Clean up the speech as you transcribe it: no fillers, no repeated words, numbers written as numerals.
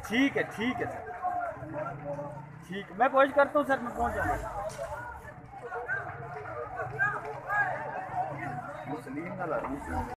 ठीक है सर, ठीक, मैं कोशिश करता हूँ सर, मैं पहुँच जाऊँगा। मुस्लिम